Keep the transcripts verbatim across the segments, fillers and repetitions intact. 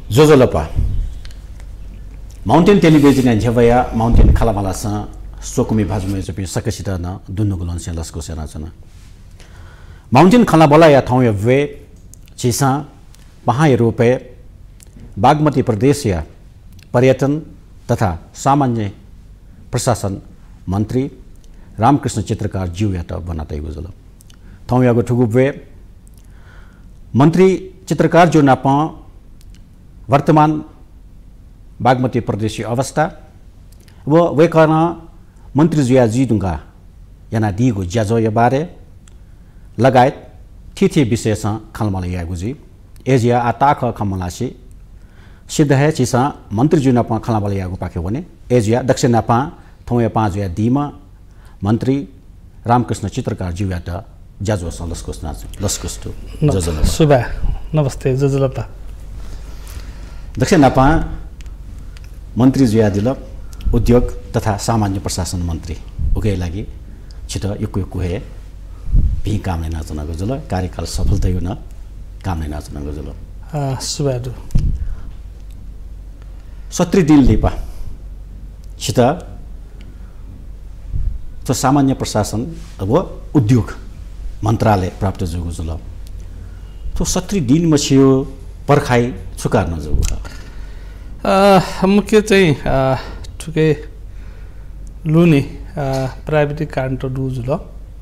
जोजोलपा mountain television झेवया mountain खालामालासा सोकुमी भाजुमे जपि सकसित न दुन्नुगुलन से लस्को सेना छन माउन्टेन खालाबला या ठाउँ या वे चिसा पहाय रूपे बागमती प्रदेश या पर्यटन तथा सामान्य प्रशासन मंत्री रामकृष्ण चित्रकार ज्यू या त बनातै बुझल ठाउँ यागो ठुगुबे मंत्री चित्रकार जो नापा वर्तमान बागमती प्रदेश अवस्था वो वे कारण मंत्री जुया जी दुंगा याना दिगो ज्याजो या बारे लगायत थिथि विशेष खलमल यागुजी एजिया आताख खमलासी सिद्ध है चिसा मंत्री जुना पा खलमल यागु पाखे भने एजिया दक्षिण नापा थौया पाँच या दिमा मंत्री रामकृष्ण चित्रकार जुया त ज्याजो लस्कोस नाच लस्कोस जजल सुबा नमस्ते जजलपा दक्षिण नापा मंत्री जुया दिल उद्योग तथा सामान्य प्रशासन मंत्री उके लागि छिट युकु युकु हे भी काम नै नाचना गजल कार्यकाल सफलता यो न काम नै नाचना गजल अ सुबादु सत्री दिन लिपा छिट तो सामान्य प्रशासन अब उद्योग मन्त्रालय प्राप्त जोगु जुल तो सत्री दिन मछियो पर्खाई छुकार्न जोगु अ मुख्य चाहिँ ठुके लुनी प्राइवेटिक कारण त दुजुल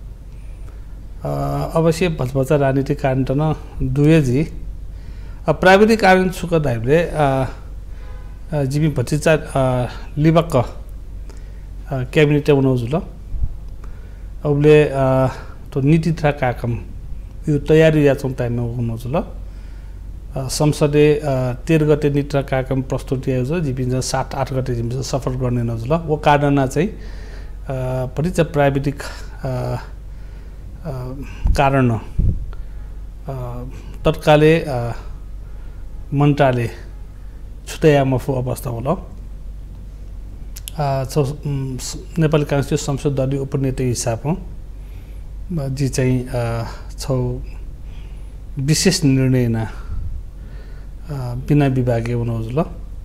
अवश्य भजभजा राजनीतिक कारण त न दुए जी प्राइवेटिक कारण छुक दाइले जिबी भटिचा लिबक क्याबिनेट बनाउजुल अबले तो नीति था काकम यो तयारी या छौं टाइममा हुनुजुल संसदे तेह्र गते नीति कार्यक्रम प्रस्तुति आयो जिपिन्छ सात आठ गते जिपिन्छ सफल गर्ने नजुल वो कारण चाहिँ परिचय प्राइवेटिक कारण तत्काले मन्त्रालय छुट्याया मफु अवस्था होला नेपाली कांग्रेस संसद दलीय उपनेता हिसाबमा जी चाहिँ छौ विशेष निर्णय न बिना विभागीय बनाउजुल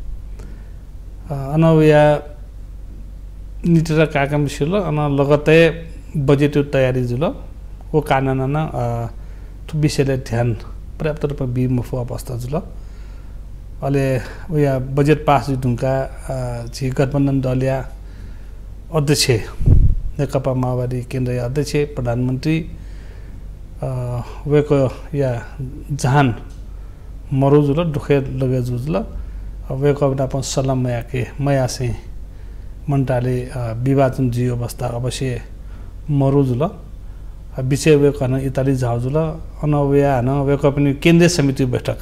अनवया नीति र कार्यक्रम विषय अन लगतै बजेट तयारी जुल वो कारण न त्यो विषयले ध्यान पर्याप्त रूपमा विमुख अवस्था जुल अहिले उया बजेट पास जुका झि गठबन्धन दलिया अध्यक्ष नेकपा माओवादी केन्द्रीय अध्यक्ष प्रधानमन्त्री वेको या जहान मरुजुल दुखे लगे जुल वेको अपन सलाम मया के मया से मन्त्रालय विभाजन जी अवस्था अवश्य मरुजुल विषय वे गर्न इताली झाउजुल अनवया न वेको पनि केन्द्रीय समिति बैठक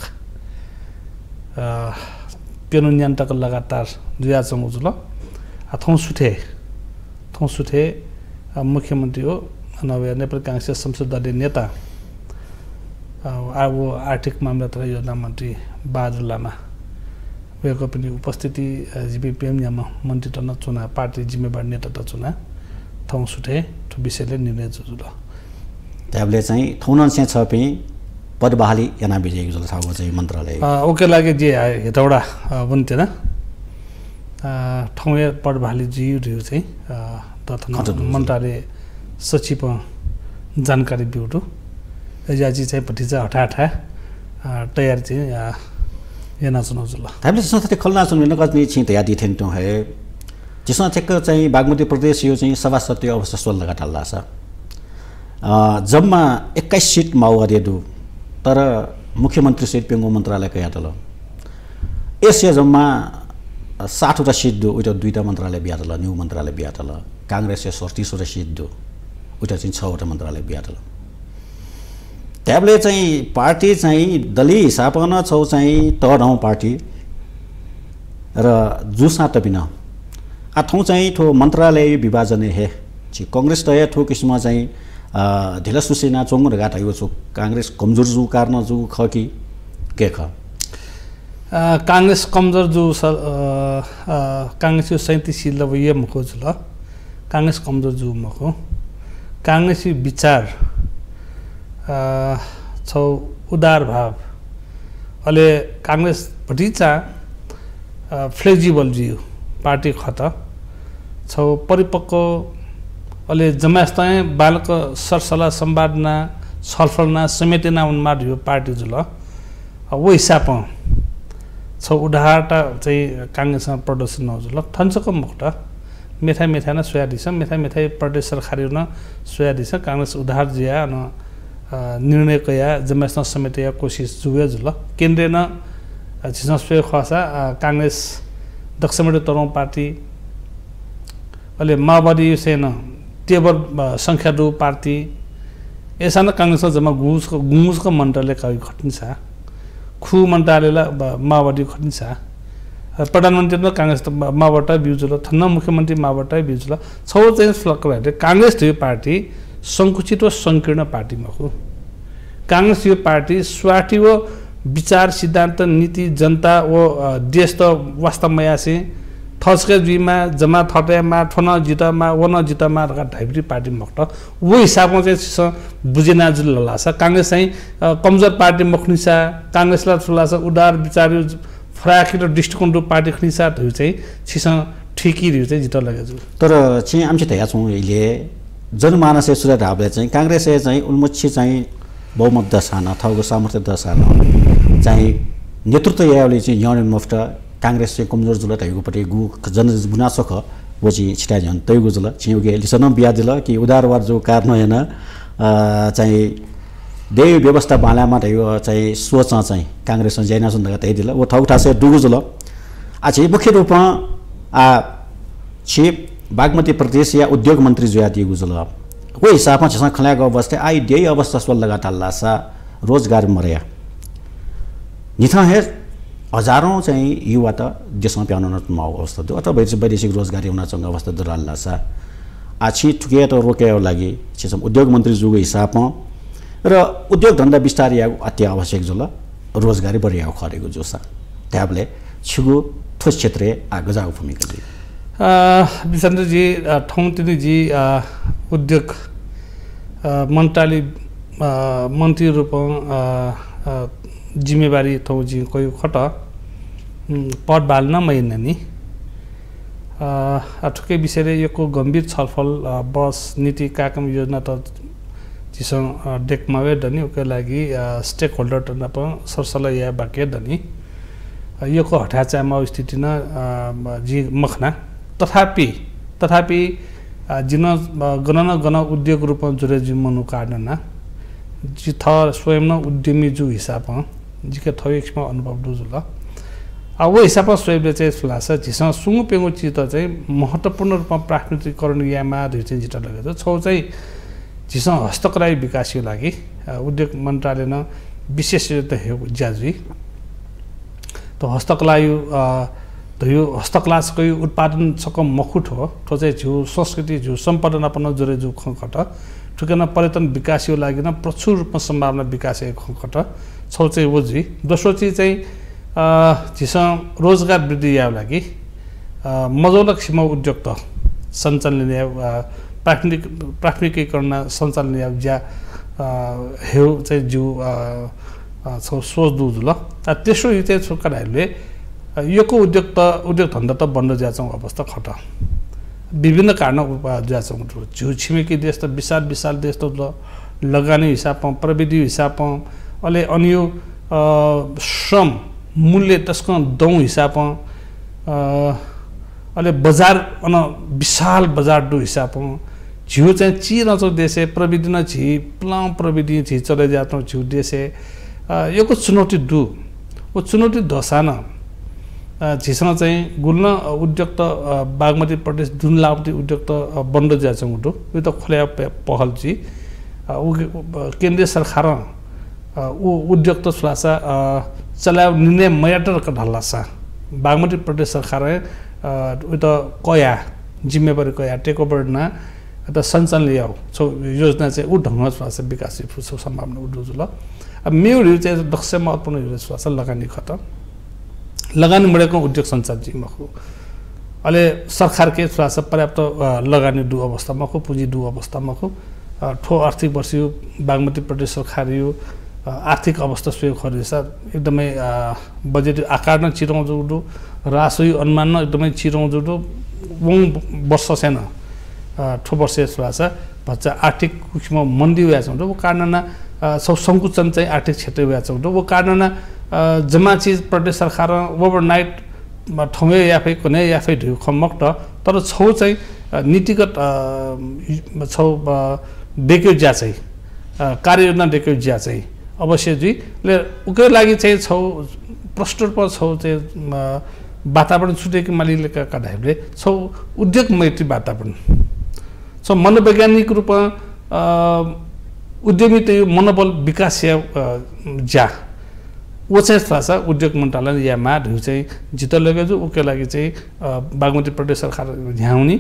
पेनो न्यान्टक लगातार दुया चंगुजुल थौं सुथे थौं सुथे मुख्यमन्त्री हो अनवया नेपाली कांग्रेस संसद दलीय नेता अब आर्थिक मामला तथा योजना मन्त्री बहादुर लामा वेको पनि उपस्थिति जिपिएम यामा मन्त्री त नचुना पार्टी जिम्मेवार नेता त चुना थौं सुथे त्यो विषयले निर्णय जुल त्याबले चाहिँ थौनन से छ पे पद बहाली याना विजय जुल थागो चाहिँ मन्त्रालय ओके लागि जे हेतौडा बन्तेन ठाउँ पद बहाली जी रह्यो चाहिँ तथा मन्त्रालय सचिव जानकारी बिउटु एजाजी चाहिँ भटिजा हटा हटा तयारी चाहिँ याना चुनाव जुल हामीले संसदले खलना चुनाव न कति छि तयार दिथेन त है जिसमा ठेक्क चाहिँ बागमती प्रदेश यो चाहिँ सभा सत्य अवस्था सोल लगा टाल्ला छ जम्मा एक्काइस सीट माओवादी दु तर मुख्यमन्त्री सहित पेंगो मन्त्रालय कया तल एसिया जम्मा साठ वटा सीट दु उटा दुईटा मन्त्रालय बियातल न्यू मन्त्रालय बियातल कांग्रेस सैंतीस वटा सीट दु उटा चाहिँ छ वटा मन्त्रालय बियातल त्याबले चाहिँ पार्टी चाहिँ दलीय हिसाबमा न छौ चाहिँ तडौ पार्टी र जुसा त बिना आ थौ चाहिँ थो मन्त्रालय विभाजन हे छि कांग्रेस त थो किसिममा चाहिँ ढिला सुसेना चोङ र गाटा यो कांग्रेस कमजोर जु कारण जु ख कि के ख कांग्रेस कमजोर जु कांग्रेस सैंतीस सीट लब ये मखो जुल कांग्रेस कमजोर जु मखो कांग्रेस विचार छौ उदार भाव अहिले कांग्रेस भटिचा फ्लेक्जिबल जियो पार्टी खत छौ परिपक्व अहिले जमास्ताय बालक सरसल्लाह सम्वादना छलफलना समेतना उन्माद यो पार्टी जुल वो हिसाब छौ उडाहाटा चाहिँ काङ्ग्रेसमा प्रदर्शन नजुल थन्चको मुक्त मेथा मेथा न सोया दिस मेथा मेथा प्रदेश सरकारी न सोया दिस काङ्ग्रेस उधार जिया न निर्णय कया जमास्ता समेतया कोशिश जुया जुल केन्द्र न छिस सोय खसा काङ्ग्रेस दक्षिण तरौं पार्टी अहिले माओवादी सेना टेबल संख्या दो पार्टी ऐसा न कांग्रेस जमा गुस गुस का मंत्रालय का घटना छ खु मंत्रालय माओवादी घटना छ प्रधानमन्त्री न कांग्रेस माओवादी बिउजुल थन्न मुख्यमन्त्री माओवादी बिउजुल छौ चाहिँ फ्लक भए कांग्रेस यो पार्टी संकुचित व संकीर्ण पार्टी मखु कांग्रेस यो पार्टी स्वार्थी व विचार सिद्धान्त नीति जनता व देश त वास्तवमा यासे थसके जुइमा जमा थटेमा थन जितमा वन जितमा ढाइब्री पार्टी मक्त वो हिसाबमा चाहिँ बुझेना जुल लाछ कांग्रेस चाहिँ कमजोर पार्टी मखनिसा कांग्रेसला ठुलाछ उदार विचार फ्राकिलो दृष्टिकोण पार्टी खनिसा त्यो चाहिँ छिस ठिकी रु चाहिँ जित लगे जु तर चाहिँ हामी चाहिँ छौं अहिले जनमानस सुरा ढाबले चाहिँ कांग्रेस चाहिँ उन्मुची चाहिँ बहुमत दशाना थौको सामर्थ्य दशाना चाहिँ नेतृत्व याले चाहिँ यन मुफ्त कांग्रेस चाहिँ कमजोर जुल तैगोपटि गु जन गुनासो ख वो चाहिँ छिटा जन तैगो जुल छिउगे लिसन बिया दिल कि उदारवाद जो कारण हैन चाहिँ देय व्यवस्था बालामा तैगो चाहिँ सोच चाहिँ कांग्रेस जैना सुन्दर तै दिल वो थौठा से दुगु जुल आ चाहिँ मुख्य रूपमा आ छि बागमती प्रदेश या उद्योग मंत्री जो दिगु जुल वो हिसाबमा छ खलाको अवस्था आई देय अवस्था स्व लगातार लासा रोजगार मर्या निथा है हजारौं चाहिँ युवा त देशमा प्याउन नतमा अवस्था दो अथवा वैदेशिक रोजगारी हुन चंग अवस्था दराल्ला छ आछि ठुके त रोके लागि छ उद्योग मंत्री जुगो हिसाबमा र उद्योग धन्दा विस्तार या अति आवश्यक जुल रोजगारी बढिया खरेको जोसा त्याबले छुगो ठोस क्षेत्र आगजा भूमिका जी अ विसन्त जी ठौंतिनी जी उद्योग मन्त्रालय मन्त्री रूपमा जिम्मेवारी थौ जी कोही खट पद बाल्न महिना नि अठुकै विषयले योको गम्भीर छलफल बस नीति कार्यक्रम योजना त चिसं डेकमावे दनि ओके लागि स्टेक होल्डर त नप सरसल्लाह या बाके दनि योको हठाचामा स्थिति न जी मखना तथापि तथापि जिन गणन गण उद्योग रूपमा जुरे जिम्मनु काट्न जी थ स्वयं न उद्यमी जु हिसाब जिके थयक्समा अनुभव दुजुल आ वो हिसाबमा स्वयंले चाहिँ फ्लासा झिस सुङु पेङु चित चाहिँ महत्त्वपूर्ण रूपमा प्राथमिकरण यामा दुई चाहिँ जित लगेछ छौ चाहिँ झिस हस्तकला विकासको लागि उद्योग मन्त्रालय न विशेषता हे ज्याजुई त हस्तकला यो यो हस्तकलाको उत्पादन सक मखुट हो तो चाहिँ जो संस्कृति जो सम्पदा अपन जोरे जो खट ठुकेन पर्यटन विकासको लागि न प्रचुर रूपमा सम्भावना विकास खट छौ चाहिँ वो जी दोस्रो चीज चाहिँ झिस रोजगार वृद्धि या लागि मजौलक सीमा उद्योग त सञ्चालन प्राथमिक प्राथमिकीकरण सञ्चालन या ज्या हेउ चाहिँ जो छौ सोच दु जुल तेस्रो यो चाहिँ छोकराहरूले योको उद्योग त उद्योग धन्दा त बन्द जाछौं अवस्था खट विभिन्न कारण जाछौं जो छिमेकी देश त विशाल विशाल देश त लगानी हिसाबमा प्रविधि हिसाबमा अले अन्य श्रम मूल्य त्यसको दौ हिसाबमा अले बजार अन विशाल बजार दु हिसाबमा झिउ चाहिँ चिरचो देशे प्रविधि न झि प्लाम प्रविधि झि चले जातो झिउ देशे योको चुनौती दु वो चुनौती दशान झिसन चाहिँ गुल्न उद्योग त बागमती प्रदेश जुन लाउटी उद्योग त बन्द जाछौं उडो यो त खोल्या पहल जी केन्द्रीय सरकार उ उद्योग त सुलासा चलाउ निर्णय मयाटर का ढल्लासा बागमती प्रदेश सरकार उ त कया जिम्मेवारी कया टेक ओभर न त सञ्चालन ल्याउ सो योजना चाहिँ उ ढंग सुलासा विकास फुसो सम्भावना उडो जुल अब मेउ चाहिँ दक्षमा उत्पन्न यो सुलासा लगानी खत लगानी बढेको उद्योग सञ्चार जी मखु अहिले सरकार के सुलासा पर्याप्त लगानी दु अवस्थामा खु पुँजी दु अवस्थामा खु ठो आर्थिक वर्ष यो बागमती प्रदेश सरकार यो आर्थिक अवस्था सुयोग खरेसा एकदमै बजेट आकार न चिराउँ जुडो रासोई अनुमान न एकदमै चिराउँ जुडो वङ वर्ष सेन ठो वर्ष सुवासा बच्चा आर्थिक कुछमा मन्दी हुआ छ वो कारण सब संकुचन चाहिँ आर्थिक क्षेत्र हुआ छ वो कारण जम्मा चीज प्रदेश सरकार ओभरनाइट ठौँ या फै कुनै या फै ढिउ खमक त तर छौ चाहिँ नीतिगत छौ डेक्यो ज्या चाहिँ कार्ययोजना डेक्यो ज्या चाहिँ अवश्य जी ले उकै लागि चाहिँ छौ प्रष्ट रूपमा छौ चाहिँ वातावरण छुटेको मालिकका काढाइले छौ उद्योग मैत्री वातावरण छौ मनोवैज्ञानिक रूपमा उद्यमिता मनोबल विकास ज्या वो चाहिँ थाहा उद्योग मन्त्रालय या माडहरू चाहिँ जित लगेको छु उकै लागि चाहिँ बागमती प्रदेश सरकार झ्याउनी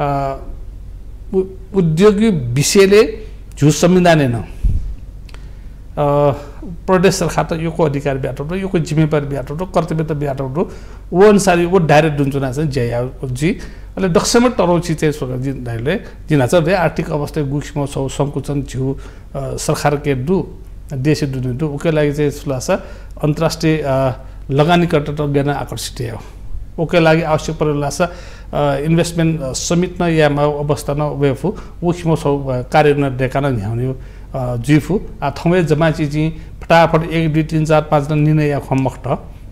उद्योगी विषयले झु संविधान न प्रदेश सरकार त योको अधिकार ब्याटो र योको जिम्मेवारी ब्याटो र कर्तव्य त ब्याटो र वो अनुसार वो डाइरेक्ट दुन्छुना चाहिँ जया जी अहिले दक्षिण टरौची चाहिँ सोगजी दाइले जिना छ रे आर्थिक अवस्था गुक्समा सौ संकुचन झु सरकार के दु देश दु दु उकै लागि चाहिँ सुलासा अन्तर्राष्ट्रिय लगानीकर्ता त ज्ञान आकर्षित हो उकै लागि आवश्यक परेला छ इन्भेस्टमेन्ट समिट न या अवस्था न वेफु उखिमो सौ कार्ययोजना देखान न्याउने जिफु आ थमे जम्मा चिज फटाफट एक दुई तीन चार पाँच निर्णय या खमक्त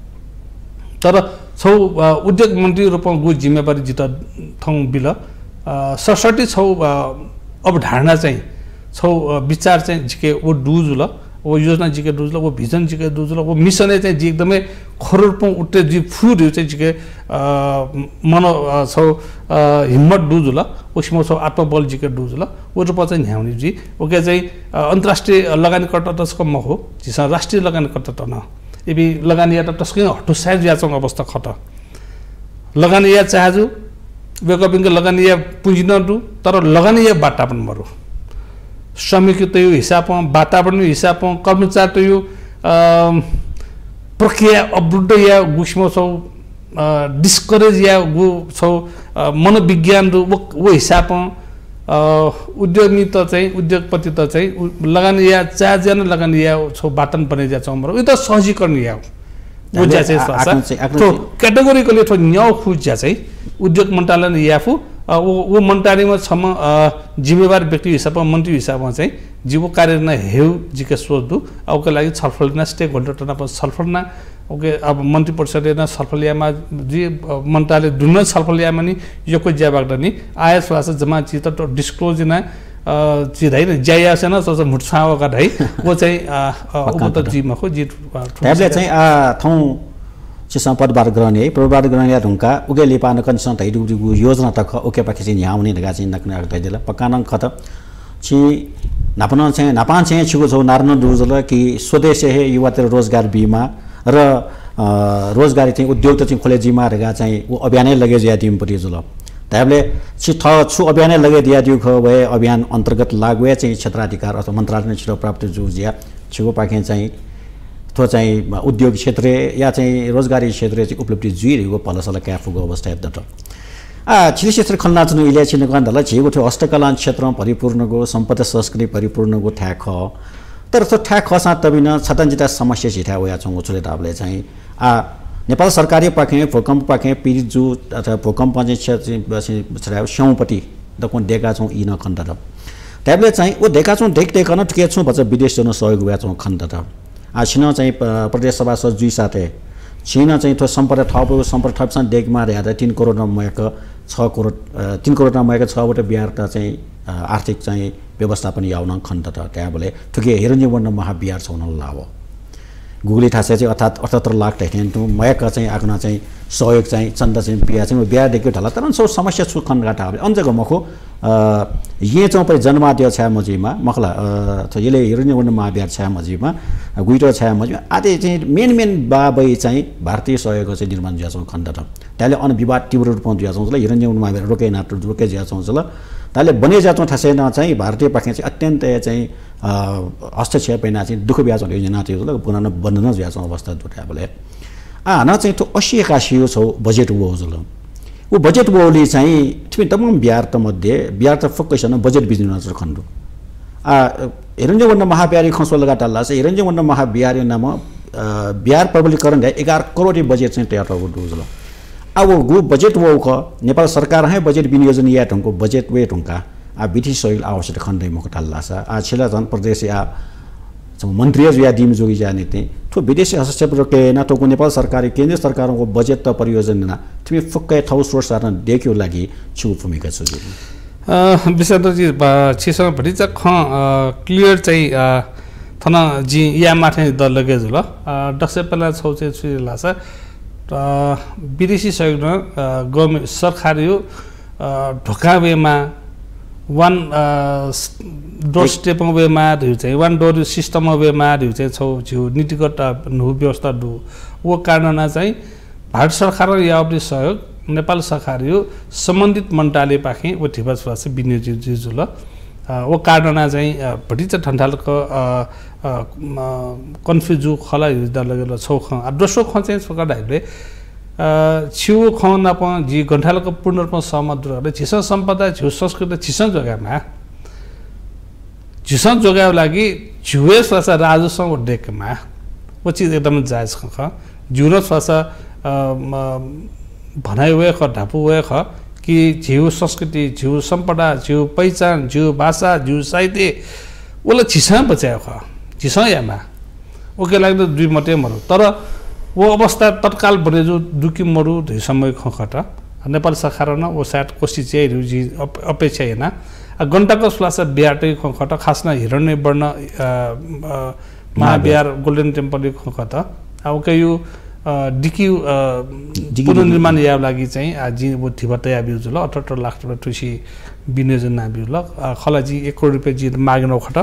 तर छौ उद्योग मन्त्री रूपमा गु जिम्मेवारी जित थङ बिल सडसठी छौ अवधारणा चाहिँ छौ विचार चाहिँ जिके वो डुजुल वो योजना जिके डुजुल वो भिजन जिके डुजुल वो मिसनै चाहिँ जी एकदमै खरोडपौँ उठ्टे जी फुडहरू चाहिँ जिके मन छौ हिम्मत डुजुल उसमा छौ आत्मबल जिके डुजुल वो रूपमा चाहिँ न्याउने जी ओके चाहिँ अन्तर्राष्ट्रिय लगानीकर्ता तस्को म हो जिसँग राष्ट्रिय लगानीकर्ता त न यदि लगानी या तस्कै हटु साइज याचङ अवस्था खत लगानी या चाहजु वेकअपिङको लगानी या पुँजी नडु तर लगानी या बाटा पनि मरु श्रमिक त यो हिसाबमा वातावरण हिसाबमा कर्मचारी त यो प्रक्रिया अवरुद्ध या गुस्मो छौ डिस्करेज या गु छौ मनोविज्ञान वो वो हिसाबमा उद्यमी त चाहिँ उद्योगपति त चाहिँ लगानी या चार्ज न लगानी या छौ बाटन बने जा छौ मरो यो त सहजीकरण या वो जा चाहिँ स्वासा तो क्याटेगोरिकली थो न्याउ खु जा चाहिँ उद्योग मन्त्रालय याफु वो वो मन्त्रालयमा छम जिम्मेवार व्यक्ति हिसाबमा मन्त्री हिसाबमा चाहिँ जीवो कार्ययोजना हेउ जिके सोच्दु अबको लागि छलफल न स्टेक होल्डर त न छलफल न ओके अब मन्त्री परिषदले न छलफलियामा जी मन्त्रालय दुन छलफलियामा नि योको ज्याबाग्दा नि आयस वास जम्मा चित त डिस्क्लोज न चिधै न ज्याया छैन सस मुठसावा का धै वो चाहिँ उप त जीमा खो जी ट्याबले चाहिँ आ थौ चिसा पदबार ग्रहण है पदबार ग्रहण या ढुंका उगे लिपान कन्सन तै दुगु योजना तक ओके पाके चाहिँ न्याउने लगा चाहिँ नक्न अर्थ दिला पकान खत छि नापन चाहिँ नापान चाहिँ छिगो छौ नार्न दुजल कि स्वदेश है युवा तेरो रोजगार बीमा र रोजगारी चाहिँ उद्योग त चाहिँ खोले जिमा रहेगा चाहिँ वो अभियानै लगे ज्या टिम परि जुल तैबले छि थ छु अभियानै लगे दिया दिउ ख भए अभियान अन्तर्गत लागुए चाहिँ क्षेत्राधिकार अथवा मन्त्रालय छिरो प्राप्त जु ज्या छिगो पाके चाहिँ थो चाहिँ उद्योग क्षेत्र या चाहिँ रोजगारी क्षेत्र चाहिँ उपलब्धि जुइरहेको पलसला क्याफुको अवस्था हेर्दा आ छिले क्षेत्र खन्ना चुनु इल्या छिने गन्धला छिगो थियो हस्तकला क्षेत्रमा परिपूर्णको सम्पदा संस्कृति परिपूर्णको ठ्याक तर त्यो ठ्याक खसा तबिन छतन्जिता समस्या छिठा होया छौ उछले दाबले चाहिँ आ नेपाल सरकारी पाखे भूकम्प पाखे पीडित जु अथवा भूकम्प चाहिँ छरायो स्यौपटी द कोन देका छौ इन खण्ड त त्याबले चाहिँ ओ देका छौ देख देख न ठिकै छु भन्छ विदेश जन सहयोग हुया छौ खण्ड त आ छिन चाहिँ प्रदेश सभा सचिव जुइ साथे छिन चाहिँ त्यो सम्पदा थप सम्पदा थपसन देगमा हेर्दा तीन करोड नमयक छ करोड तीन करोड नमयक छ वटा बिहार त चाहिँ आर्थिक चाहिँ व्यवस्थापन याउन खण्ड त त्यहाँ बोले ठुके हिरण्यवर्ण महाबिहार छौन लाव गुगली ठासे चाहिँ अर्थात् अठहत्तर लाख टेकेन्टु मयक चाहिँ आग्ना चाहिँ सहयोग चाहिँ चन्द चाहिँ बिहा चाहिँ बिहा देख्यो ढला तर सो समस्या छु खण्डगाटा अन्जको मखो ये चौ पर जन्माद्य छ्या मजीमा मखला त यले हिरण्यवर्ण महाबिहार छ्या मजीमा गुइटो छ्या मजीमा आदि चाहिँ मेन मेन बाबै चाहिँ भारतीय सहयोग चाहिँ निर्माण ज्या छौ खण्ड त त्याले अन विवाद तीव्र रूपमा ज्या छौ हिरण्यवर्ण महाबिहार रोके नाटो रोके ज्या छौ ल ताले बने जातो ठसेन चाहिँ भारतीय पाखे चाहिँ अत्यन्त चाहिँ हस्तक्षेप पैना चाहिँ दुख ब्याज हुने योजना थियो पुनः बन्धन ब्याज अवस्था दुटा बोले आ न चाहिँ त्यो अस्सी एकासी छौ बजेट वो जुल वो बजेट बोली चाहिँ तिमी तमाम बिहार त मध्ये बिहार त फोकस न बजेट बिजनेस खण्डु आ हिरण्य वर्ण महाब्यारी खसो लगा टाल्ला से हिरण्य वर्ण महाब्यारी नाम बिहार प्रबलीकरण गए एघार करोड बजेट चाहिँ तयार हो दुजलो अब गु बजेट वो ख नेपाल सरकार है बजेट विनियोजन या ढंगको बजेट वे ढंगका आ बिटी सोइल आवश्यक खण्डै मक टाल्ला सा आ छिला जन प्रदेश या मन्त्री या दिम जोगी जाने थे तो विदेशी हस्तक्षेप रोके ना तो नेपाल सरकार केन्द्रीय सरकारों को बजेट त परियोजना तिमी फुक्कै ठाउँ सोर्स आर्न देख्यो लागि छु भूमिका छ जी विशेष जी छिसँग भरि चाहिँ ख क्लियर चाहिँ थना जी या माथे द लगे जुल दक्ष पला छौ चाहिँ सुला छ विदेशी सहयोग गभर्नमेन्ट सरकार यो ढोकावेमा वान डोर स्टेप वेमा रह्यो चाहिँ वान डोर सिस्टम वेमा रह्यो चाहिँ छौ जिउ नीतिगत नु व्यवस्था दु वो कारण चाहिँ भारत सरकार या अपने सहयोग नेपाल सरकार यो सम्बन्धित मन्त्रालय पाखे वो ठिबस वासे विनियोजित जुल वो कारण चाहिँ भटी चाहिँ ठण्डालको कन्फ्युज खला युद्ध लगेर छौ ख दोस्रो ख चाहिँ सरकारले छिउ खन प जी गण्ठालको पूर्ण रूपमा सहमत गरेर छिस सम्पदा झिउ संस्कृति छिस जग्गामा झिस जग्गा लागि झुवे स्वासा राजस्व डेकमा वो चीज एकदम जायज ख झिउ र स्वासा भनाइ वे ख ढापु वे ख कि झिउ संस्कृति झिउ सम्पदा झिउ पहिचान झिउ भाषा झिउ साहित्य ओला छिस बचायो ख छिस यामा ओके लाग्दो दुई मटे मरु तर वो अवस्था तत्काल बने जो दुखी मरु धै समय खखट नेपाल सरकार न वो साट कोशिश चाहिँ जी अपेक्षा हैन घण्टाको श्वास बिहाटै खखट खास न हिरण्य वर्ण महाबिहार गोल्डन टेम्पल खखट अब के यो डिकी पुनर्निर्माण या लागि चाहिँ जी वो थिबतै आबिउ जुल अठहत्तर लाख रुपैयाँ ठुसी विनियोजन आबिउ ल खलाजी एक करोड रुपैयाँ जी माग्न खट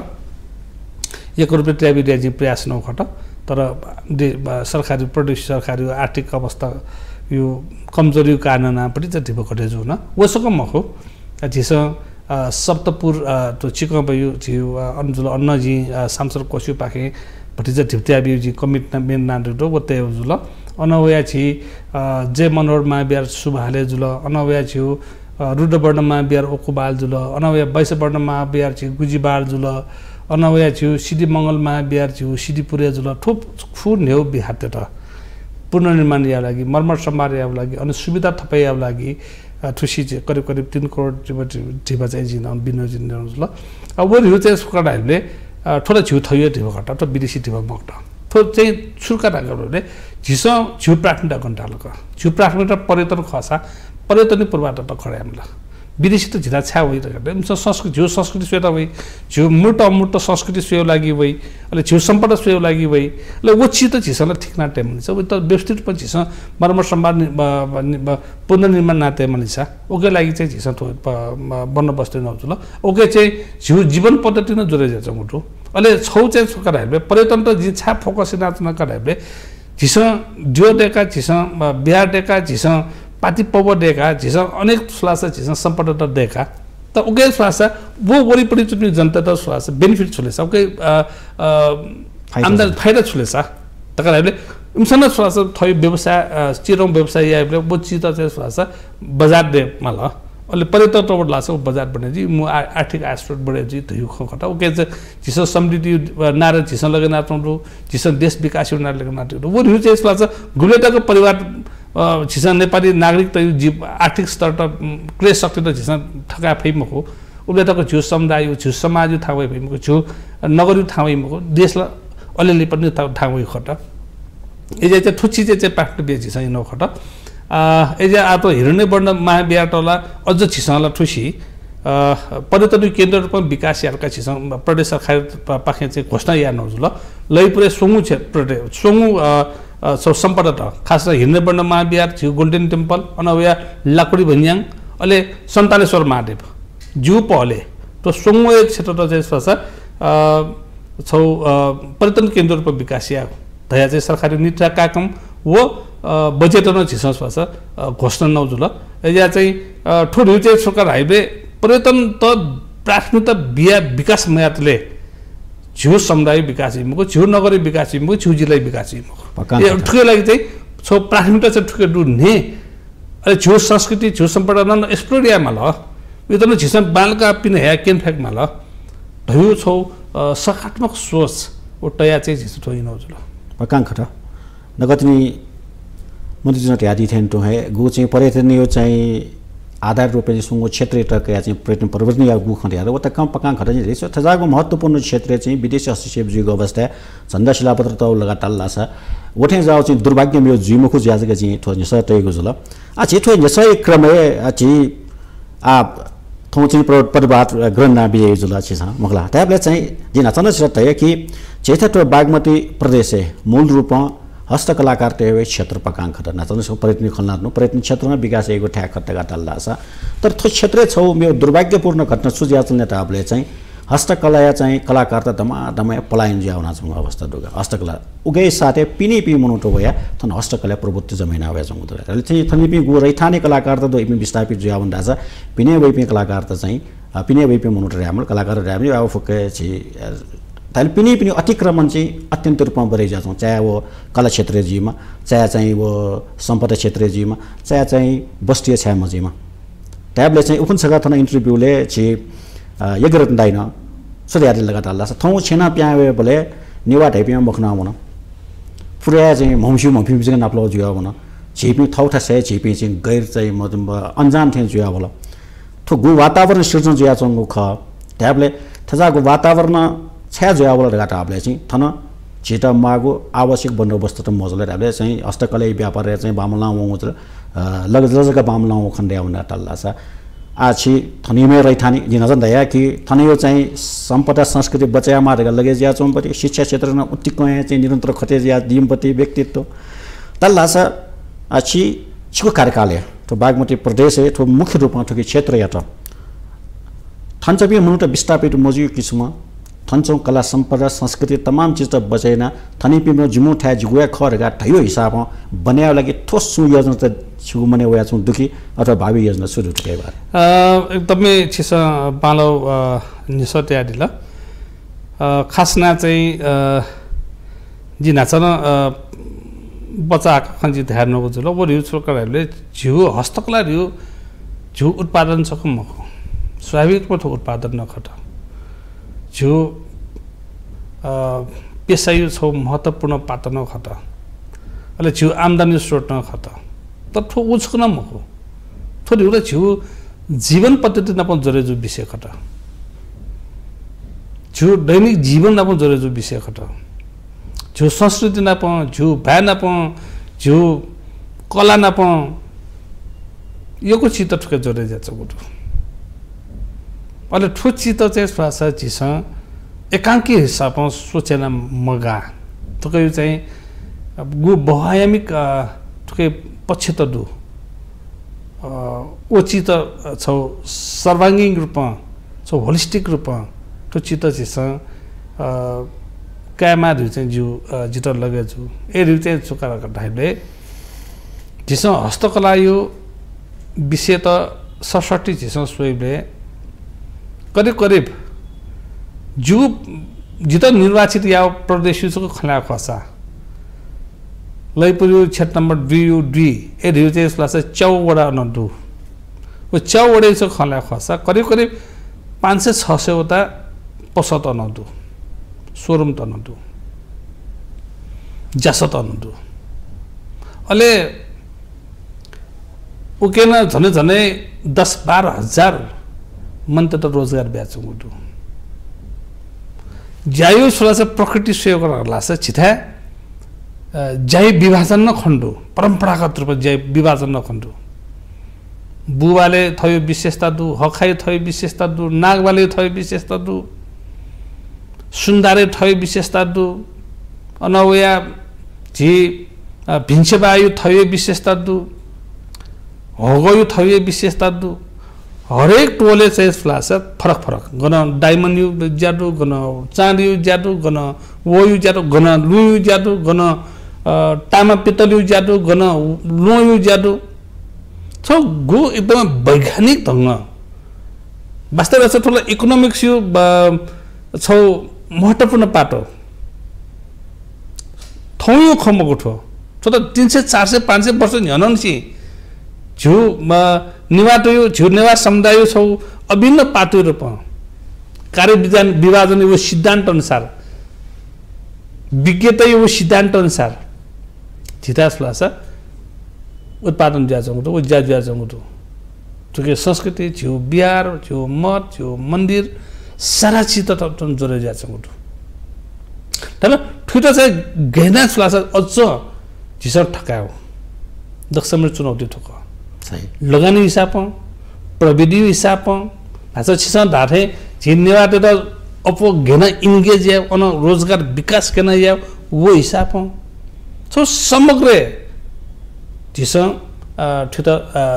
एक करोड रुपैयाँ ट्याबिडिया जी प्रयास न खट तर सरकारी प्रदेश सरकारी आर्थिक अवस्था यो कमजोरी कारण पनि चाहिँ ढिबो घटे जो न वसको मखो जिस सप्तपुर तो चिकन भयो जिउ अन्जुल अन्नजी सांसद कोसु पाखे भटिजा ढिप्त्या बिउ जी कमिटमेन्ट नान्दो दो वते जुल अनवया छि जय मनोहर मा बिहार सुभाले जुल अनवया छि रुद्रवर्ण मा बिहार ओकुबाल जुल अनवया वैश्यवर्ण मा बिहार छि गुजीबार जुल अनवया छु सिडी मंगलमा बिहार छु सिडी पुरे जुल ठोप फु नेउ बिहाते त पुनर्निर्माण या लागि मर्मर सम्हार या लागि अनि सुविधा थपै या लागि ठुसी चाहिँ करिब करिब तीन करोड ढिबा चाहिँ जिन विनियोजन जुल अब वो रह्यो चाहिँ सुकाडाहरूले थोडा झिउ थयो ढिबा घटा त विदेशी ढिबा मक्ट थो चाहिँ सुर्का राख्नेहरूले झिस झिउ प्राथमिकता घण्टालको झिउ प्राथमिकता पर्यटन खसा पर्यटन पूर्वाट त खडामला विदेशी त झिला छ्या भइरहेको संस्कृति झिउ संस्कृति स्वेता भई झिउ मूर्त अमूर्त संस्कृति स्वेव लागि भई अहिले झिउ सम्पदा स्वेव लागि भई ल ओछि त झिसलाई ठिक नाटे मनिन्छ उ त व्यवस्थित पनि झिस मर्मर सम्मान पुनर्निर्माण नाते मनिन्छ ओके लागि चाहिँ झिस बन्न बस्दै नहुन्छ ल ओके चाहिँ झिउ जीवन पद्धति न जोडे जान्छ मुटु अहिले छौ चाहिँ सरकारहरूले पर्यटन त जि छा फोकस नाच्न कराहरूले झिस दियो डेका झिस बिहार डेका झिस पाति पव देखा झिस अनेक स्वास झिस सम्पदा देखा त उगे स्वास वो वरिपरि चुट्ने जनता त स्वास बेनिफिट छुलेछ उके आमदानी फाइदा छुलेछ तकरले इमसन स्वास थय व्यवसाय चिरौं व्यवसाय याले वो चित चाहिँ स्वास बजार दे मल अहिले पर्यटन तबाट लाछ बजार बने जी म आर्थिक आस्पेक्ट बढे जी त यो खटा उके झिस समृद्धि नारे झिस लगे नाच्नु झिस देश विकास नारे लगे नाच्नु वो रह्यो चाहिँ स्वास गुलेटाको परिवार झिसा नेपाली नागरिक त जीव आर्थिक स्तर त क्रिया शक्ति त झिसा ठका फैमको उसले त झिउ समुदाय झिउ समाज थाहा भइमको झिउ नगरी थाहा भइमको देशलाई अलिअलि पनि थाहा भइ खट एजे चाहिँ थुच्ची चाहिँ पाख्ने बेची छ न खट एजे आ त हिरण्य वर्ण महाबिहार टला अझ झिसालाई ठुसी पर्यटन केन्द्र रूपमा विकास यालका झिसा प्रदेश सरकार पाखे चाहिँ घोषणा या नहुजुल लैपुरे सोङु क्षेत्र सोङु सो सम्पदा त खास हिरण्य वर्ण महाबिहार झिउ गोल्डन टेम्पल अनवया लाकुडी भन्याङ अहिले सन्तानेश्वर महादेव जिउ पहले तो सोङु क्षेत्र त चाहिँ स्वास छौ पर्यटन केन्द्र रूपमा विकास या दया चाहिँ सरकारी नीति कार्यक्रम वो बजेट न झिस स्वास घोषणा नहुजुल या चाहिँ ठुलो चाहिँ सरकार हाइवे पर्यटन त प्राथमिकता बिया विकास मयातले झिउ समुदाय विकास हिमको झिउ नगरी विकास हिमको झिउ जिल्ला विकास हिमको यो ठुके लागि चाहिँ छो प्राथमिकता चाहिँ ठुके डुने अहिले झिउ संस्कृति झिउ सम्पदा न एक्सप्लोर या माल यो त झिस बालका पिन ह्या केन फ्याक माल ढयो छौ सकारात्मक सोच उटया चाहिँ जिसु थोइ नजुल पकाङ खट नगतनी मन्त्रीजन यादी थेन तो है गु चाहिँ पर्यटन यो चाहिँ आधार रूपले सुंगो क्षेत्र टक या चाहिँ पर्यटन परिवर्तन या गु खण्ड यार वता कम पकाङ खट चाहिँ रहेछ थजाको महत्त्वपूर्ण क्षेत्र चाहिँ विदेशी हस्तक्षेप जुगो अवस्था झण्डा शिलापत्र त लगातार लासा वठे जाउ चाहिँ दुर्भाग्य मेरो जुइमुखु ज्याजका चाहिँ थो निस तयको जुल आ चाहिँ थो निस क्रम आ चाहिँ आ थो चाहिँ परिवार ग्रन्ना बिए जुल छिस मगला त्याबले चाहिँ जिन अचानक छ तय कि चेथा बागमती प्रदेश मूल रूपमा हस्तकलाकार तेवे क्षेत्र पकाङ खट नाचन पर्यटन खल्नार्नु पर्यटन क्षेत्रमा विकासएको ठ्याक खट्टगा टल्ला छ तर थो क्षेत्र छौ मेरो दुर्भाग्यपूर्ण घटना सुझ्याचल नेताहरूले चाहिँ हस्तकला या चाहिँ कलाकार त दमा दमा पलायन ज्याउना छौँ अवस्था दुगा हस्तकला उगै साथे पिनी पि मनुटो भया थन हस्तकला प्रवृत्ति जमिना भया छौँ तर चाहिँ थनि पि गु रैथाने कलाकार त दो इपि विस्थापित ज्याउन दाछ पिने वैपि कलाकार त चाहिँ पिने वैपि मनुटो राम्रो कलाकार राम्रो अब फुके छि ताले पिनी पिनी अतिक्रमण चाहिँ अत्यन्त रूपमा बढी जाछौँ चाहे वो कला क्षेत्रीय जीवमा चाहे चाहिँ वो सम्पदा क्षेत्रीय जीवमा चाहे चाहिँ बस्तीय छ्यामा जीवमा ट्याबले चाहिँ उखुन सगा थन इन्टरभ्यूले छि यगरत दाइन सोध्याले लगातार लास थौ छेना प्यावे बोले निवा ढाइपिमा मखना हुन पुरा चाहिँ मम्सु मम्फि चाहिँ नाप्लो जुया हुन छिपि थौठा से छिपि चाहिँ गैर चाहिँ म अनजान थे जुया होला थो गु वातावरण सृजना जुया चंगु ख ट्याबले थजाको वातावरण छ्या जुयावल गाटा आपले चाहिँ थन छिटा मागो आवश्यक बन्दोबस्त त मजले राले चाहिँ हस्तकला व्यापार चाहिँ बामला वंग लगजका बामला खण्ड्या हुन टल्ला छ आछि थनिमे रैथानी जिनजन दया कि थनियो चाहिँ सम्पदा संस्कृति बचाया मारेगा लगे ज्या चौपति शिक्षा क्षेत्रमा उत्तिकय चाहिँ निरन्तर खटे ज्या दिमपति व्यक्तित्व टल्ला छ आछि छिको कार्यकालय तो बागमती प्रदेश है तो मुख्य रूपमा ठोकी क्षेत्र या त थन्चबी मुनुट विस्थापित मजु किस्म थन्छौं कला सम्पदा संस्कृति तमाम चीज त बचैना थनिपि म जुमु ठा जुगुया खरगा ठयो हिसाबमा बनायो लागि ठोस सु योजना त छु मने वया छु दुखी अथवा भावी योजना सुरु ठुकै बारे अ एकदमै छिस बालो निसत यादि ल खासना चाहिँ जि नाचन बच्चा खन्जी ध्यान नको जुल वो रिउ सरकारले झिउ हस्तकला रिउ झिउ उत्पादन सकम स्वाभाविक पथ उत्पादन नखट जो पेसायु छौ महत्त्वपूर्ण पात्र न खत अले जो आमदानी स्रोत न खत तर ठो उचक न मको थोड़ी उले जो जीवन पद्धति न पन जरे जो विषय खत जो दैनिक जीवन न पन जरे जो विषय खत जो संस्कृति न पन जो भा न पन जो कला न पन यो को चित्त ठुके जरे जाछ गुटु अले ठो चित्त चाहिँ भाषा चिस एकांकी हिसाबमा सोचेन मगा थोकै चाहिँ गु बहुआयामिक थोकै पक्ष त दु ओ चित्त छौ सर्वाङ्गीण रूपमा छौ होलिस्टिक रूपमा ठो चित्त चिस कामा रु चाहिँ जु जित लगे छु ए रु चाहिँ चुका ढाइले चिस हस्तकला यो विषय त सडसठी चिस सोइले करीब करीब जो जित निर्वाचित या प्रदेशको खला खसा लैपुरु क्षेत्र नम्बर दुई दुई ए रिउ चाहिँ यसलाई चाहिँ चौवटा नदु वो चौवटा चाहिँ खला खसा करीब करीब पाँच सय छ सय वटा पसल त नदु सोरुम त नदु जास त नदु अले उकेन झनै झनै दस बाह्र हजार मन त रोजगार ब्याचु गुटु जायो सुला से प्रकृति सहयोग गर्ला से छिथा जय विभाजन न खण्डु परम्परागत रूपमा जय विभाजन न खण्डु बुवाले थयो विशेषता दु हखाइ थयो विशेषता दु नागवाले थयो विशेषता दु सुन्दारे थयो विशेषता दु अनवया जी भिन्सेबायु थयो विशेषता दु हगयो थयो विशेषता दु हरेक टोले चाहिँ फ्लास फरक फरक गन डायमन्ड यु ज्यादु गन चाँदी यु ज्यादु गन वो यु ज्यादु गन लु यु ज्यादु गन तामा पित्तल यु ज्यादु गन लो यु ज्यादु छ गो एकदम वैज्ञानिक ढंग वास्तवमा छ ठुलो इकोनोमिक्स यु छ महत्त्वपूर्ण पाटो थौयो खमको ठो छ त तीन सय चार सय पाँच सय वर्ष न्हनन्सी झु निवाटो झु नेवा समुदाय छौ अभिन्न पाटो रूप कार्य विभाजन वो सिद्धांत अनुसार विज्ञता वो सिद्धांत अनुसार जिता सुलासा उत्पादन दिया चंगुटो वो जा दिया चंगुटो तो संस्कृति जो बिहार जो मठ जो मंदिर सारा चीज तो तुम जोड़े जा चंगुटो तब ठुटा से गहना सुलासा अच्छा जिसर ठकाओ दक्षिण में चुनौती ठोका सही लगानी हिसाब प्रविधि हिसाब भाषा छिसा धारे जिन्नेवा तो अपो गहना इंगेज या अन रोजगार विकास करना या वो हिसाब तो समग्र जिसं ठुटा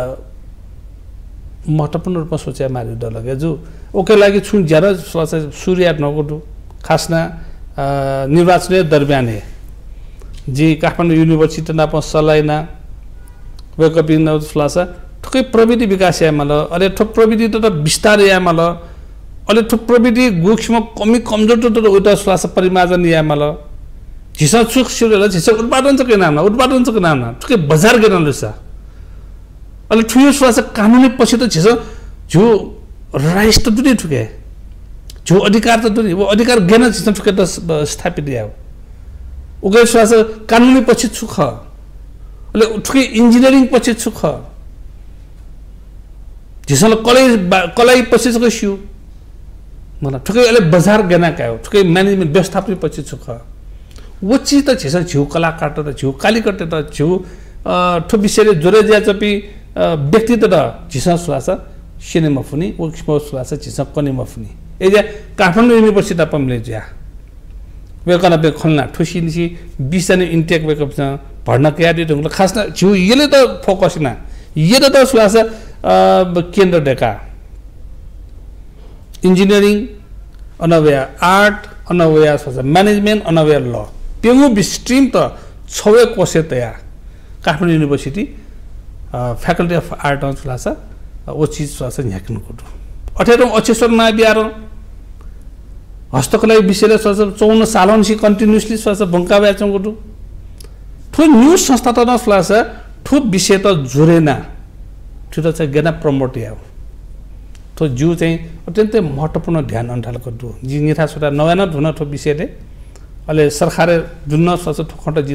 महत्वपूर्ण रूप में सोचा मारी डर लगे जो ओके लगी छुन ज्यादा सूर्य नगोटू खासना निर्वाचन दरमियान है जी काठमाडौँ यूनिवर्सिटी ना सलाइना वेकअपिङ फ्लासा ठुकै प्रविधि विकास या माल अले ठुक प्रविधि त विस्तार या माल अले ठुक प्रविधि गुक्ष्म कमी कमजोर त उता फ्लासा परिमार्जन या माल झिसा सुख सुरला झिसा उत्पादन चाहिँ नाम उत्पादन चाहिँ नाम ठुकै बजार गर्न लसा अले ठुयो फ्लासा कानुनी पछि त झिसा जो राइट त दुनी ठुके जो अधिकार त दुनी वो अधिकार गेन झिसा ठुके त स्थापित या उगे फ्लासा कानुनी पछि सुख अले ठुकै इन्जिनियरिङ पछि सुख जिसले कलै कलै पछि चाहिँ सिउ मलाई ठुकै अले बजार गेना कायो ठुकै म्यानेजमेन्ट व्यवस्थापन पछि सुख वो चीज त छिसा झिउ कलाकार त झिउ कालीकटे त झिउ ठु विषयले जोरे ज्या चपी व्यक्ति त झिसा सुलासा सिनेमा फुनी वो सुलासा झिसा कने मफुनी ए जे काठमाडौँ युनिभर्सिटी पमले ज्या वेकना बे खलना ठुसिनिसी बीस जना इन्टेक वेकअप छ भर्ना क्याडी ढंगले खास न झिउ यले त फोकस न यले त सुलासा केन्द्र डेका इन्जिनियरिङ अनवया आर्ट अनवया सुलासा म्यानेजमेन्ट अनवया ल पेंगु स्ट्रीम त छवे कोसे तया Kathmandu university faculty of art अन सुलासा ओ चीज सुलासा न्याकन कोटो अठेरौं अक्षेश्वर महाविहार हस्तकला विषयले सुलासा चौन्न सालौंसी कन्टिन्युअसली सुलासा बंकाव्या चंगोटो ठु न्यू संस्था त सुलासा ठु विषय त जोरेना ठु त चाहिँ गेना प्रमोट या तो जो चाहिँ अत्यन्तै महत्त्वपूर्ण ध्यान अन्ठाल गर्दु जि निथा छोटा नयाँ न धुन ठो विषयले अले सरकारे जुन्न सस ठोखट जि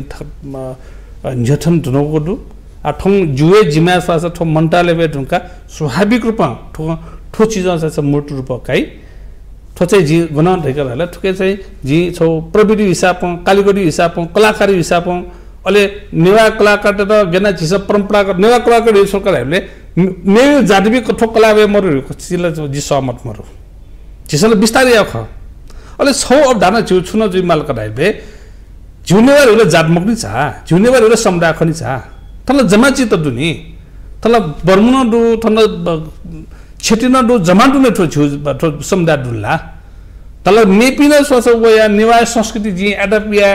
झठन धुनो गर्दु आ ठङ जुए जिमा सस ठो मन्टाले बे ढुंका स्वाभाविक रूपमा ठो ठो चीज सस मोट रूप काई ठो चाहिँ जि गन ढेकर हला ठुके चाहिँ जि छौ प्रविधि हिसाब कालीगढी हिसाब कलाकारी हिसाब अले नेवा कलाकार त गेना छिस परम्परागत नेवा कलाकार सरकारहरुले ने जादवी कठो कलावे मरु चिला जि सहमत मरु छिसले विस्तार या ख अले छौ अवधारणा छु छुन जुइ माल कडाइबे जुनेवारहरुले जातमुक्ति छ जुनेवारहरुले समुदाय खनि छ तल जमाची त दुनी तल बर्मुन दु तल छेटिन दु जमाटु ने ठो छु समुदाय दुला तल मेपिन सोस वया निवाय संस्कृति जि एडपिया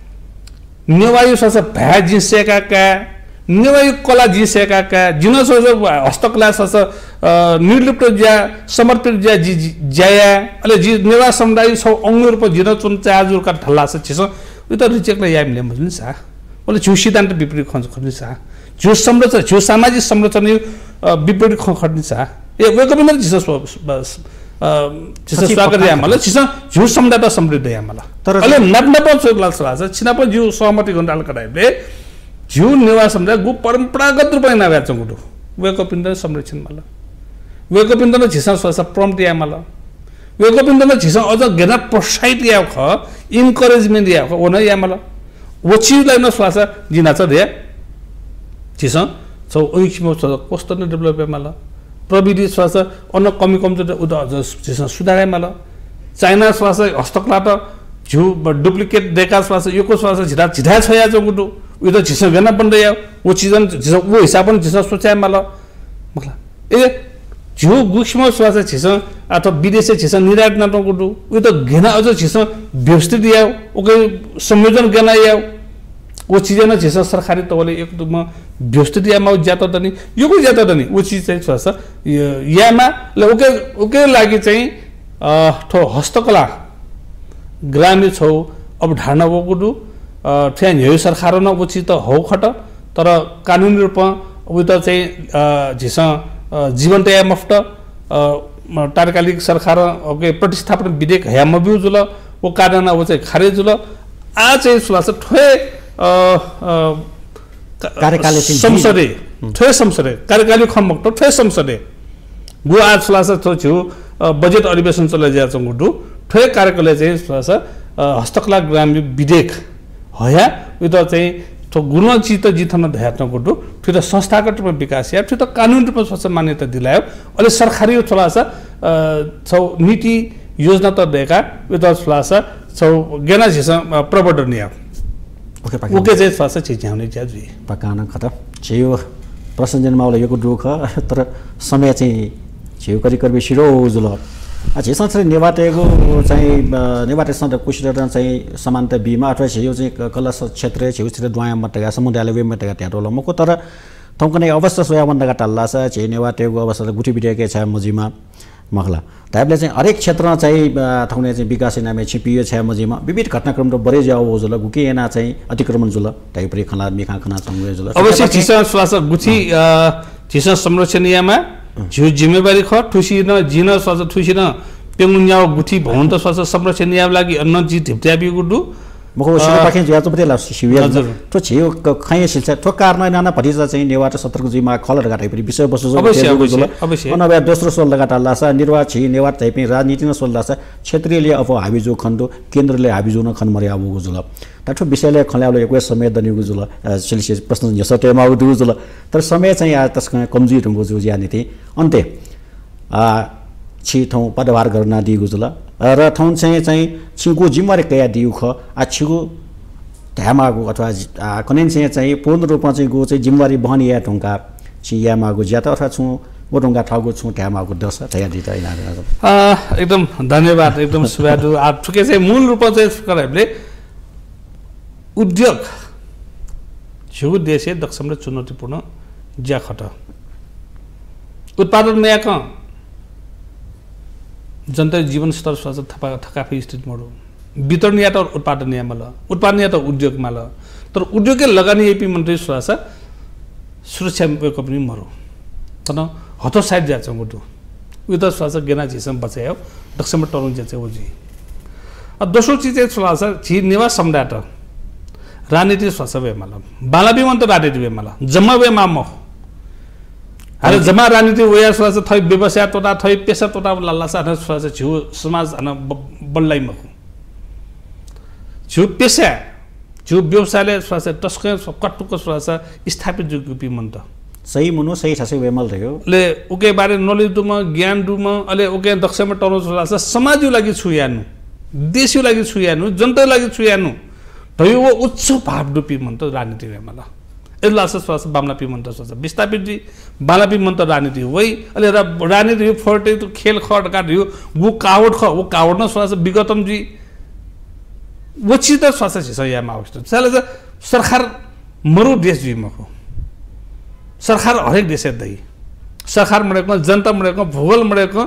नेवायु सस भ्या जिसेका का नेवायु कला जिसेका का जिन सस हस्तकला सस निर्लिप्त ज्या समर्पित ज्या जि ज्या अले जि नेवा समुदाय छ अंग रूप जिन चुन चाजुर का ढल्ला छ छिस उ त रिचेकले यामले बुझ्नु छ ओले छु सिद्धान्त विपरीत खन्छ खर्नु छ जो संरचना जो सामाजिक संरचना विपरीत खर्नु छ ए वेको पनि जिस बस छिस स्वागत या मलाई छिस जो समुदाय त समृद्ध या मलाई तर अले नब्बे लाग्छ छ छिना पनि जो सहमति गन्डाल कडाइले जो नेवा समुदाय गु परम्परागत रूपमा नभ्या चंगुटु वेको पिण्ड संरक्षण मला वेको पिण्ड न छिस स्वास प्रम्प्ट या मला वेको पिण्ड न छिस अझ गेना प्रोत्साहित या ख इन्करेजमेन्ट या ख ओन या मला वचिलाई न स्वास जिना छ दे छिस छौ ओइखिमो छ कस्तो न डेभलप या मला प्रविधि स्वास अन्न कमी कमजोर उदा सुधारे माल चाइना स्वास हस्तकला त झु डुप्लिकेट देका स्वास यो को स्वास झिरा झिरा छया जगुटु उ त झिस गना बन्दै ओ चीजन झिस ओ हिसाब पनि झिस सोचाय माल मखला ए झु गुक्ष्म स्वास झिस अथवा विदेशी झिस निराट न टगुटु उ त घेना अझ झिस व्यवस्थित या ओके संयोजन गना या वो चीज न जैसा सरकारी तवले एकदम व्यवस्थित या माउ ज्यादा त नि यो को ज्यादा त नि वो चीज चाहिँ छ यामा ल ओके ओके लागि चाहिँ ठो हस्तकला ग्रामीण छौ अब ढार्न वगुडु ठ्यान यो सरकार न वो चीज त हो खट तर कानुनी रूपमा उ त चाहिँ झिस जीवन त या मफ्ट तात्कालिक सरकार ओके प्रतिस्थापन विधेयक है मबिउ जुल वो कारण वो चाहिँ खारेज जुल आ चाहिँ सुलास ठोए कार्यकाल संसदे ठोए संसदे कार्यकाल खमक तो ठोए संसदे गु आज सुलास तो छु बजेट अधिवेशन चले जा चंगुडु ठोए कार्यकाल चाहिँ सुलास हस्तकला ग्रामीण विधेयक हया उता चाहिँ तो गुण चित जितन ध्यान गुडु फिर संस्थागत रूपमा विकास या फिर कानुन रूपमा स्वच्छ मान्यता दिलायो अहिले सरकारी थोड़ा सा छौ नीति योजना त देका उता थोड़ा सा छौ गेना झिस प्रवर्तनीय ओके पाके ओके चाहिँ थोड़ा सा चीज ह्याउने ज्या जुई पकान खत छियो प्रश्न जन्माउला यो दुख तर समय चाहिँ छियो करि करि सिरो जुल झिसन चाहिँ नेवाटेको चाहिँ नेवाटे सन्त कुशर चाहिँ समानता बीमा अथवा छियो चाहिँ कला क्षेत्र छिउ क्षेत्र द्वाया मटगा समुदायले वे मटगा त्याटोला मको तर तंकने अवस्था सोया बन्दगा टल्ला छ छि नेवाटेको अवस्था गुठी बिटेके छ मुजीमा मखला ताइबले चाहिँ हरेक क्षेत्रमा चाहिँ थौने चाहिँ विकास नामे छिपियो छ मुजीमा विविध घटनाक्रम र बढे जाओ जुल गुकी एना चाहिँ अतिक्रमण जुल ताइपरि खला मिखा खना चंगे जुल अवश्य छिसा श्वास गुठी छिसा संरक्षणीयमा झिउ जिम्मेवारी ख ठुसी न जिन स्वास ठुसी न पेमुन्या गुठी भवन त स्वास संरक्षणीय लागि अन्न जी ढिप्ट्याबी गुडु मको सिने पाखे ज्या त पतेला सिविया तो छियो खै सिल्छ तो कारण नाना भरिजा चाहिँ नेवाट सत्रको जिमा खलर गाटे पनि विषय वस्तु जो अवश्य अवश्य अवश्य अनबे दोस्रो सोल लगाटा लासा निर्वाह छि नेवाट चाहिँ पनि राजनीति न सोल लासा क्षेत्रीयले अब हाबिजो खण्डो केन्द्रले हाबिजो न खन मर्या आबो जुल ताठो विषयले खल्याउले एक समय दनिगु जुल सिल्सियस प्रश्न यसटे माउ दु जुल तर समय चाहिँ आ तस्क कमजोर हुँगो जो ज्या नीति अन्ते आ छि थौ पदभार गर्न दिगु जुल र थौ चाहिँ चाहिँ छिगु जिम्मेवारी कया दिउ ख आ छिगु ध्यामागु अथवा कनेन चाहिँ चाहिँ पूर्ण रूपमा चाहिँ गु चाहिँ जिम्मेवारी बहनी या ढुंगा छि यामागु ज्याता अथवा छु वो ढुंगा ठागु छु ध्यामागु दस तया दिता इना अ एकदम धन्यवाद एकदम सुबादु आ ठुके चाहिँ मूल रूपमा चाहिँ करले उद्योग छिगु देशे दक्षम र चुनौतीपूर्ण ज्या खट उत्पादन नयाक जनता जीवन स्तर स्वास्थ्य थपा थकाफी स्थिति मडो वितरण या त उत्पादन या मल उत्पादन या त उद्योग माल तर उद्योग के लगानी एपी मन्त्री स्वास्थ्य सुरक्षा को पनि मरो तन हतो साइड जा चंगुटु उयो त स्वास्थ्य गेना जिसम बचायो दक्षम टरु जे चाहिँ ओजी अब दोस्रो चीज चाहिँ स्वास्थ्य छि निवास समुदाय त राजनीति स्वास्थ्य वे माल बालाबी मन त राजनीति वे माल जम्मा वे माम अरे जमा राजनीति वया स्वास्थ्य थै व्यवसाय तोटा थै पेशा तोटा लल्लासा न स्वास्थ्य छु समाज अन बल्लाई मखु छु पेशा छु व्यवसायले स्वास्थ्य तस्क कटुको स्वास्थ्य स्थापित जुगुपी मन त सही मुनो सही छसे वेमल रह्यो ले उके बारे नलेज दुम ज्ञान दुम अले उके दक्षमा टर्नु स्वास्थ्य समाजु लागि छु यानु देशु लागि छु यानु जनता लागि छु यानु भयो वो उच्च भाव दुपी मन त राजनीति वेमल एलास स्वास्थ्य बामलापी मन त स्वास्थ्य विस्थापित जी बालापी मन त राजनीति वही अले राजनीति फोर्टे तो खेल खट का रियो वो कावड ख वो कावड न स्वास्थ्य विगतम जी वो चीज त स्वास्थ्य छ या मावस्तो चले सरकार मरु देश जी मको सरकार हरेक देश दई सरकार मरेको जनता मरेको भूगोल मरेको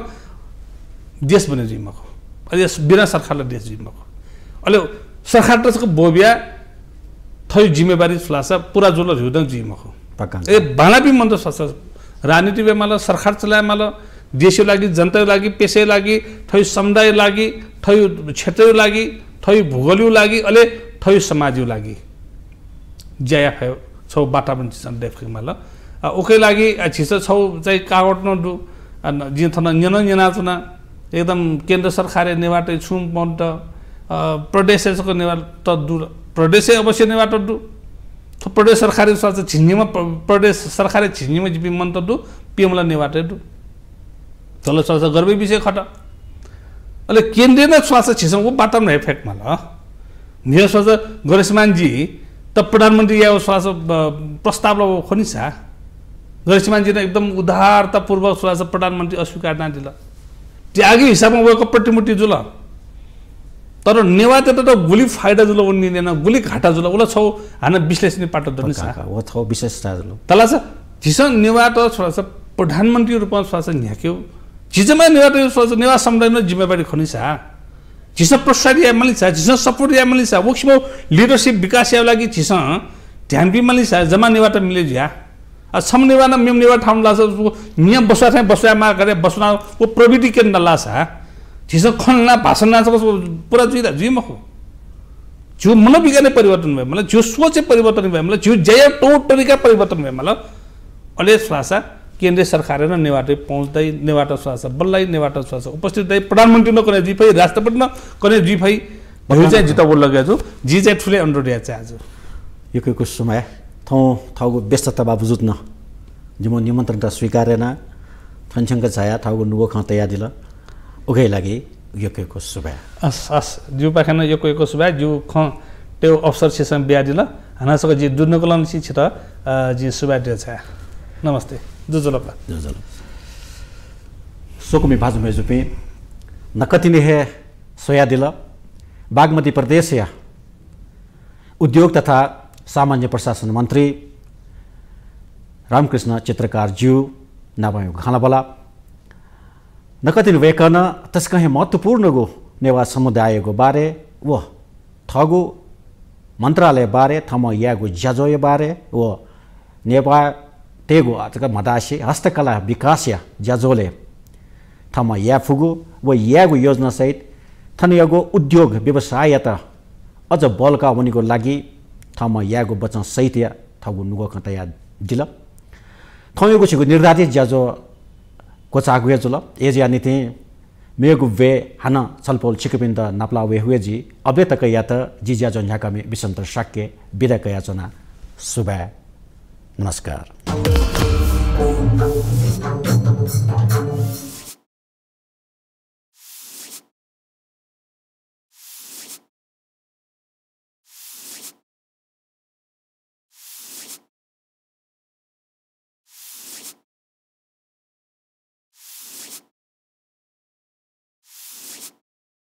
देश बने जी मको अले बिना सरकारले देश जी मको अले सरकार त बोबिया थै जिम्मेवारी फ्लासा पूरा जुल हुँदैन जी मको पक्का ए बालापी मन त स्वास्थ्य राजनीति वे माल सरकार चलाए माल देशको लागि जनता लागि पेशे लागि थै समुदाय लागि थै क्षेत्र लागि थै भूगोलियो लागि अले थै समाजियो लागि ज्या फे छौ वातावरण चिसन देख माल ओके लागि छिस छौ चाहिँ कागट न दु जिन थन नन जना चुना एकदम केन्द्र सरकारले नेवाटे छुम पन्त प्रदेशको नेवाट त दूर प्रदेश अवश्य नेवाट दु तो प्रदेश सरकारी स्वास्थ्य छिन्नीमा प्रदेश सरकारी छिन्नीमा जिपी मन त दु पीएमला नेवाटे दु चलो स्वास्थ्य गर्बै विषय खट अले केन्द्रीय न स्वास्थ्य छिसम वो बाटम न इफेक्ट माल निय स्वास्थ्य गरेशमान जी त प्रधानमन्त्री या स्वास्थ्य प्रस्ताव ल खनिसा गरेशमान जी न एकदम उदारता पूर्वक स्वास्थ्य प्रधानमन्त्री अस्वीकार न दिला त्यागी हिसाबमा वको प्रतिमुठी जुल तर नेवाते त गुली फाइदा जुल उन्निने गुली घाटा जुल उला छौ हान विश्लेषण पाटो दनि सा वो छौ विशेषता जुल तला छ जिस नेवात छोरा छ प्रधानमन्त्री रूपमा स्वास्थ्य न्याक्यो जिजमा नेवात स्वास्थ्य नेवा समुदायमा जिम्मेवारी खनिसा जिस प्रसाद या मलिसा जिस सपोर्ट या मलिसा वक्समो लिडरशिप विकास या लागि जिस ध्यान बि मलिसा जमा नेवात मिले ज्या समनिवा न मेमनिवा ठाउँ लास नियम बसुवा ठाउँ बसुवामा गरे बसुना वो प्रविधि केन्द्र लासा झिस खन्ना भाषण नाच पुरा जुइदा जुइमा हो जो मनोविज्ञान परिवर्तन भयो मतलब जो सोच परिवर्तन भयो मतलब जो जय टोटलीका परिवर्तन भयो मतलब अहिले स्वासा केन्द्रीय सरकार र नेवाटे पहुँच्दै नेवाटा स्वासा बल्लै नेवाटा स्वासा उपस्थित दै प्रधानमन्त्री न कने जिफै राष्ट्रपति न कने जिफै भयो चाहिँ जिता बोल लगेछु जी चाहिँ ठुलै अनुरोध छ आज यो कोको समय थौ थाउको व्यस्तता बावजुद न जिमो निमन्त्रण त स्वीकारेन थन्छंग छाया थाउको नुगो ख तया दिल उगै लागि यो कोको सुबा अस अस जु पाखन यो कोको सुबा जु ख त्यो अफसर सेसन बिया दिल हनासको जी दुर्नकलन छि छ जी सुबा दे छ नमस्ते जुजुलपा जुजुल सोकुमी भाजु मेजुपे नकति ने है सोया दिल बागमती प्रदेश या उद्योग तथा सामान्य प्रशासन मन्त्री रामकृष्ण चित्रकार ज्यू नाबायो खानाबला नकतिन वेकन तस्कहे महत्वपूर्ण गो नेवा समुदाय गो बारे वो थगो मन्त्रालय बारे थम यागो ज्याजोय बारे वो नेवा तेगो अथवा मदासी हस्तकला विकास या ज्याजोले थम या फुगु वो यागो योजना सहित थनियागो उद्योग व्यवसाय त अझ बलका हुनेको लागि थम यागो बचन सहित या थगु नुगो खतया दिल थमेको छिगु निर्धारित ज्याजो कोचागुए जुल एजिया निते मेगु वे हना छलपोल छिकपिन्द नाप्ला वे हुए जी अबे तक या त जी ज्याजो न्याकामे विसन्तर शाक्य विदा कया जना सुबा नमस्कार।